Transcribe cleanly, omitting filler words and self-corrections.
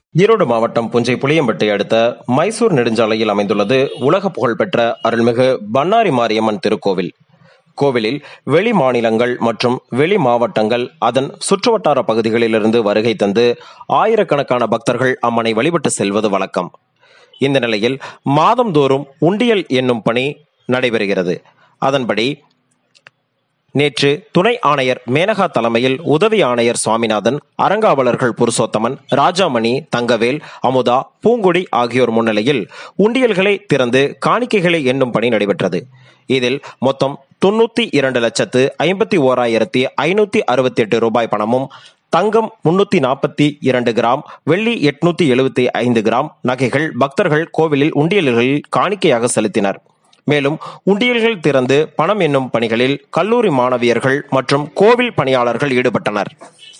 ஈரோடு மாவட்டம் புஞ்சை புளியம்பட்டை அடுத்த மைசூர் நெடுஞ்சாலையில் அமைந்துள்ளது உலக புகழ்பெற்ற அருள்மிகு பண்ணாரி மாரியம்மன் திருக்கோவில். கோவிலில் வெளி மாநிலங்கள் மற்றும் வெளி மாவட்டங்கள் அதன் சுற்றுவட்டார பகுதிகளிலிருந்து வருகை தந்து ஆயிரக்கணக்கான பக்தர்கள் அம்மனை வழிபட்டு செல்வது வழக்கம். இந்த நிலையில் மாதந்தோறும் உண்டியல் என்னும் பணி நடைபெறுகிறது. அதன்படி நேற்று துணை ஆணையர் மேனகா தலைமையில் உதவி ஆணையர் சுவாமிநாதன், அறங்காவலர்கள் புருஷோத்தமன், ராஜாமணி, தங்கவேல், அமுதா, பூங்குடி ஆகியோர் முன்னிலையில் உண்டியல்களை திறந்து காணிக்கைகளை எண்ணும் பணி நடைபெற்றது. இதில் மொத்தம் 92,51,568 ரூபாய் பணமும், தங்கம் 342 கிராம், வெள்ளி 875 கிராம் நகைகள் பக்தர்கள் கோவிலில் உண்டியல்களில் காணிக்கையாக செலுத்தினர். மேலும் உண்டியல்கள் திறந்து பணம் எண்ணும் பணிகளில் கல்லூரி மாணவியர்கள் மற்றும் கோவில் பணியாளர்கள் ஈடுபட்டனர்.